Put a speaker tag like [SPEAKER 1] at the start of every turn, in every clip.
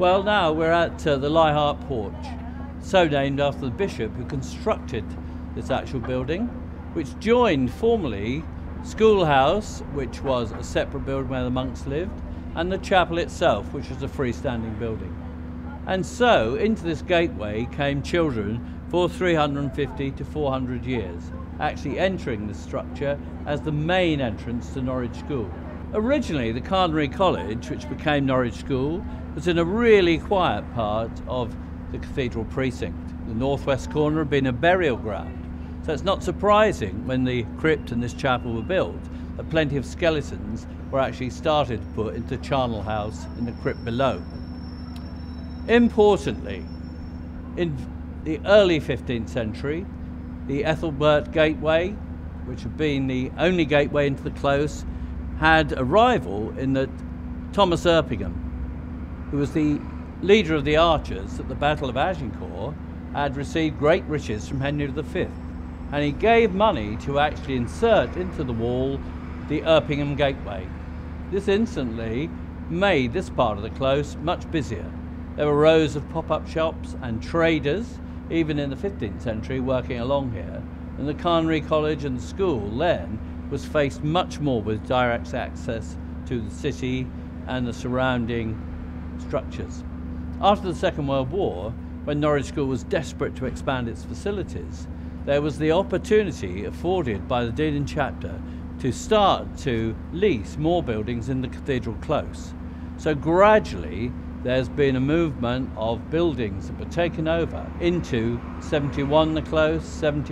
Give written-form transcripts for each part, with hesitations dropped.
[SPEAKER 1] Well, now we're at the Leichhardt Porch, so named after the bishop who constructed this actual building, which joined formerly schoolhouse, which was a separate building where the monks lived, and the chapel itself, which was a freestanding building. And so into this gateway came children for 350 to 400 years, actually entering the structure as the main entrance to Norwich School. Originally, the Almary College, which became Norwich School, was in a really quiet part of the cathedral precinct. The northwest corner had been a burial ground, so it's not surprising when the crypt and this chapel were built that plenty of skeletons were actually started to put into charnel house in the crypt below. Importantly, in the early 15th century, the Ethelbert Gateway, which had been the only gateway into the close, had a rival in that Thomas Erpingham, who was the leader of the archers at the Battle of Agincourt, had received great riches from Henry V, and he gave money to actually insert into the wall the Erpingham Gateway. This instantly made this part of the close much busier. There were rows of pop-up shops and traders, even in the 15th century, working along here, and the Almary College and the school then was faced much more with direct access to the city and the surrounding structures. After the Second World War, when Norwich School was desperate to expand its facilities, there was the opportunity afforded by the Dean and Chapter to start to lease more buildings in the Cathedral Close. So gradually there's been a movement of buildings that were taken over into 71 the Close,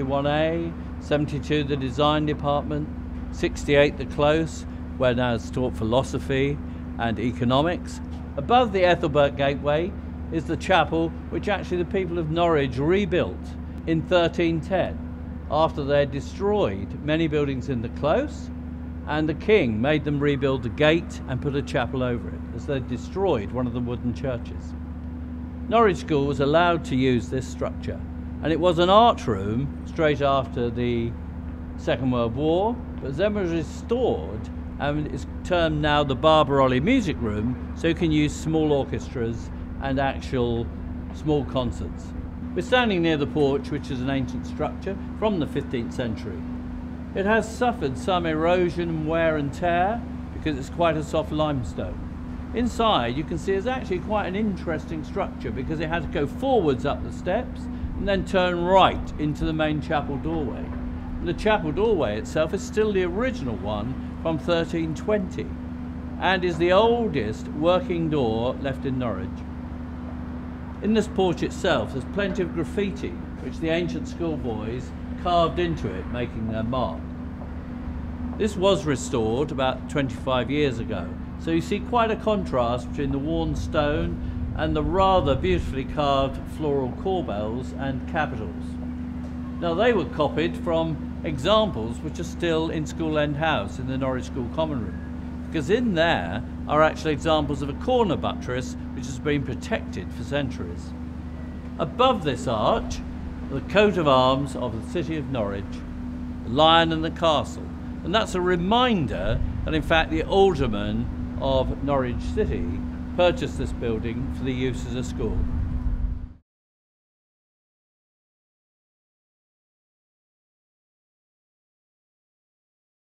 [SPEAKER 1] 71A, 72 the Design Department, 68 the Close, where now it's taught philosophy and economics. Above the Ethelbert Gateway is the chapel, which actually the people of Norwich rebuilt in 1310, after they had destroyed many buildings in the close, and the king made them rebuild the gate and put a chapel over it, as they destroyed one of the wooden churches. Norwich School was allowed to use this structure, and it was an art room straight after the Second World War, but then was restored and is termed now the Barbarolli Music Room, so you can use small orchestras and actual small concerts. We're standing near the porch, which is an ancient structure from the 15th century. It has suffered some erosion and wear and tear because it's quite a soft limestone. Inside you can see it's actually quite an interesting structure because it had to go forwards up the steps and then turn right into the main chapel doorway. The chapel doorway itself is still the original one from 1320 and is the oldest working door left in Norwich. In this porch itself there's plenty of graffiti which the ancient schoolboys carved into it, making their mark. This was restored about 25 years ago, so you see quite a contrast between the worn stone and the rather beautifully carved floral corbels and capitals. Now they were copied from examples which are still in School End House in the Norwich School Common Room, because in there are actually examples of a corner buttress which has been protected for centuries. Above this arch, the coat of arms of the city of Norwich, the lion and the castle, and that's a reminder that in fact the aldermen of Norwich City purchased this building for the use as a school.